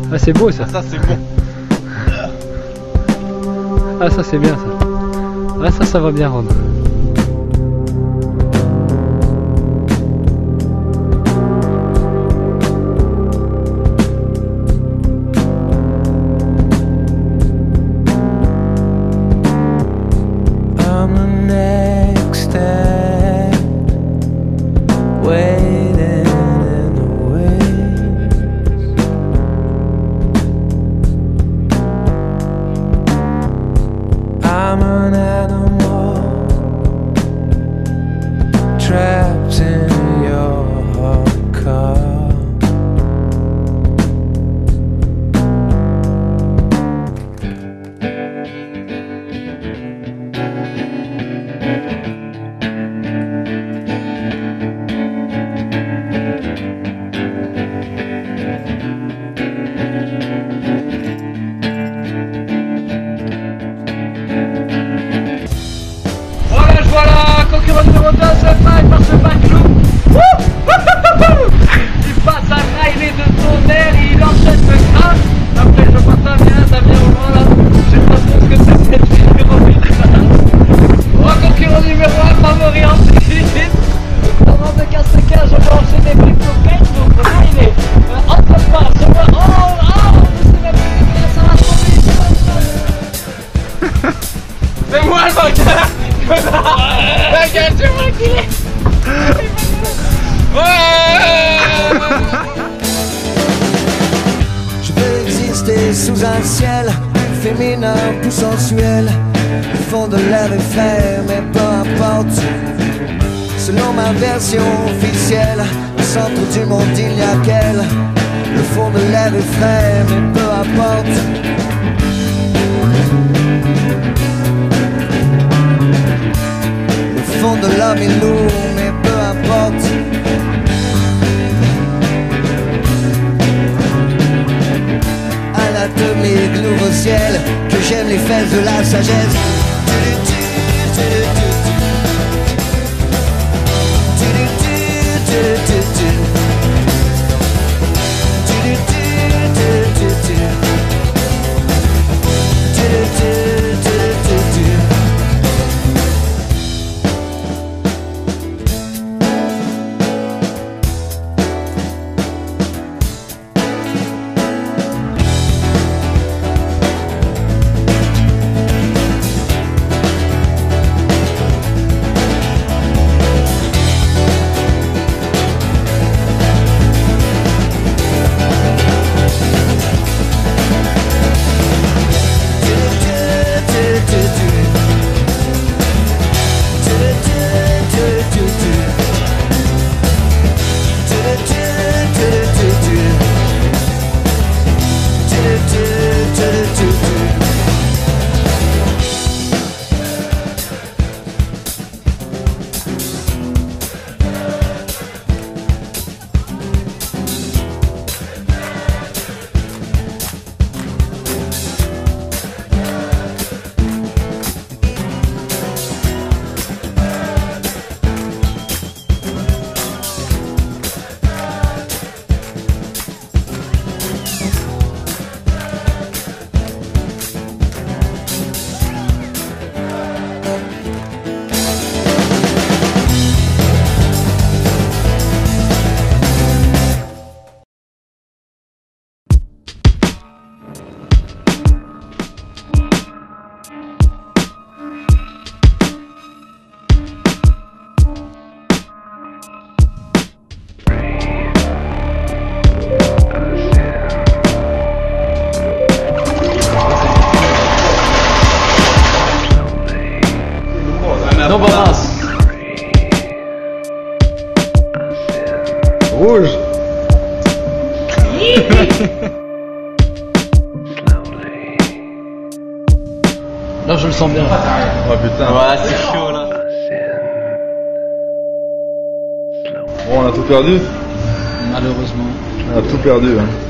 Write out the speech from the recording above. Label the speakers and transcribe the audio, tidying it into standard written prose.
Speaker 1: Ah c'est beau ça.
Speaker 2: Ça c'est bon.
Speaker 1: Ah ça c'est bien ça. Ah ça va bien rendre.
Speaker 3: I'm an animal trapped in your car.
Speaker 4: Voilà, concurrent numéro 2 se paille par ce baclou. Il passe à railler de tonnerre, il enchaîne le crâne. Après je vois Damien au loin là. Je sais pas trop ce que c'est cette figure au milieu. Oh, concurrent numéro 1, favori en suite. Avant de casser le cage, je vais enchaîner des coquettes. Donc là il est entre pas, je vois. Oh, c'est la plus ça va trop vite. C'est moi le vainqueur. Regarde, je vois qui est.
Speaker 3: Je veux exister sous un ciel féminin plus sensuel. Le fond de l'air est frais, mais peu importe. Selon ma version officielle, au centre du monde il n'y a qu'elle. Le fond de l'air est frais, mais peu importe. Le fond de l'homme est lourd, mais peu importe. Anatomique, nouveau ciel, que j'aime les fesses de la sagesse.
Speaker 1: Non, balance. Rouge. Là, je le sens bien.
Speaker 2: Oh putain.
Speaker 4: Ouais, c'est chaud là.
Speaker 2: Bon, on a tout perdu.
Speaker 1: Malheureusement.
Speaker 2: On a tout perdu. Hein.